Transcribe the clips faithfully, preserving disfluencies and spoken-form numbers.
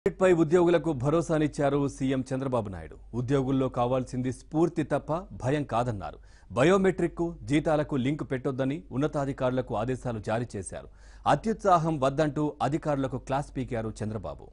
పై ఉద్యోగులకు భరోసానిచ్చారు సీఎం చంద్రబాబు నాయుడు. ఉద్యోగుల్లో కావాల్సింది స్ఫూర్తి తప్ప భయం కాదన్నారు. బయోమెట్రిక్ కు జీతాలకు లింక్ పెట్టొద్దని ఉన్నతాధికారులకు ఆదేశాలు జారీ చేశారు. అత్యుత్సాహం వద్దంటూ అధికారులకు క్లాస్ పీకారు చంద్రబాబు.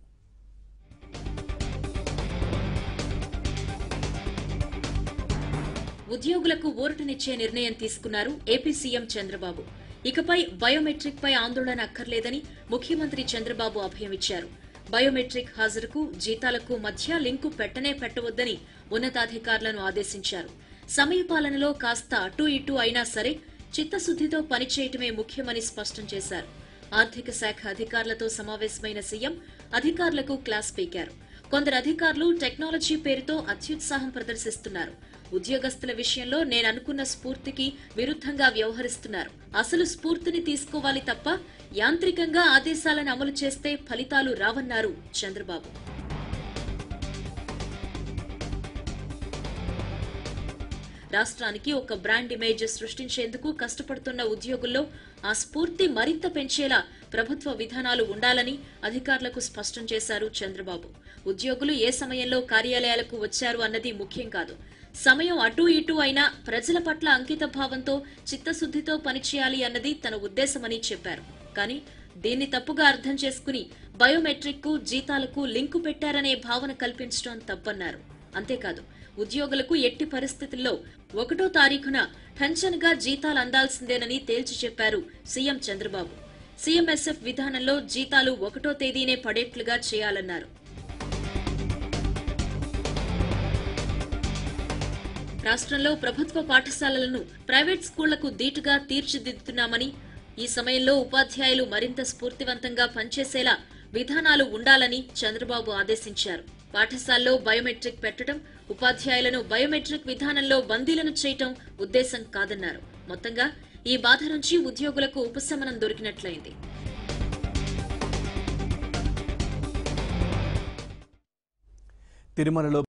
ఉద్యోగులకు ఊరటనిచ్చే నిర్ణయం తీసుకున్నారు ఏపీ సీఎం చంద్రబాబు. ఇకపై బయోమెట్రిక్ పై ఆందోళన అక్కర్లేదని ముఖ్యమంత్రి చంద్రబాబు అభయమిచ్చారు. బయోమెట్రిక్ హాజరుకు జీతాలకు మధ్య లింకు పెట్టనే పెట్టవద్దని ఉన్నతాధికారులను ఆదేశించారు. సమయపాలనలో కాస్త అటూ ఇటూ అయినా సరే చిత్తశుద్దితో పనిచేయటమే ముఖ్యమని స్పష్టం చేశారు. ఆర్థిక శాఖ అధికారులతో సమావేశమైన సీఎం అధికారులకు క్లాస్ పీకారు. కొందరు అధికారులు టెక్నాలజీ పేరుతో అత్యుత్సాహం ప్రదర్శిస్తున్నారు. ఉద్యోగస్తుల విషయంలో నేననుకున్న స్ఫూర్తికి విరుద్ధంగా వ్యవహరిస్తున్నారు. అసలు స్ఫూర్తిని తీసుకోవాలి తప్ప యాంత్రికంగా ఆదేశాలను అమలు చేస్తే ఫలితాలు రావన్నారు చంద్రబాబు. రాష్ట్రానికి ఒక బ్రాండ్ ఇమేజ్ సృష్టించేందుకు కష్టపడుతున్న ఉద్యోగుల్లో ఆ స్ఫూర్తి మరింత పెంచేలా ప్రభుత్వ విధానాలు ఉండాలని అధికారులకు స్పష్టం చేశారు చంద్రబాబు. ఉద్యోగులు ఏ సమయంలో కార్యాలయాలకు వచ్చారు అన్నది ముఖ్యం కాదు. సమయం అటూ ఇటూ అయినా ప్రజల పట్ల అంకిత భావంతో చిత్తశుద్దితో పనిచేయాలి అన్నది తన ఉద్దేశమని చెప్పారు. కానీ దీన్ని తప్పుగా అర్థం చేసుకుని బయోమెట్రిక్ కు జీతాలకు లింకు పెట్టారనే భావన కల్పించడం తప్పన్నారు. అంతేకాదు ఉద్యోగులకు ఎట్టి పరిస్థితుల్లో ఒకటో తారీఖున టెన్షన్గా జీతాలు అందాల్సిందేనని తేల్చి చెప్పారు సీఎం చంద్రబాబు. సీఎంఎస్ఎఫ్ విధానంలో జీతాలు ఒకటో తేదీనే పడేట్లుగా చేయాలన్నారు. రాష్ట్రంలో ప్రభుత్వ పాఠశాలలను ప్రైవేట్ స్కూళ్లకు దీటుగా తీర్చిదిద్దుతున్నామని, ఈ సమయంలో ఉపాధ్యాయులు మరింత స్ఫూర్తివంతంగా పనిచేసేలా విధానాలు ఉండాలని చంద్రబాబు ఆదేశించారు. పాఠశాలలో బయోమెట్రిక్ పెట్టడం, ఉపాధ్యాయులను బయోమెట్రిక్ విధానంలో బందీలను చేయటం ఉద్దేశం కాదన్నారు. మొత్తంగా ఈ బాధ నుంచి ఉద్యోగులకు ఉపశమనం దొరికినట్లయింది. తిరుమలలో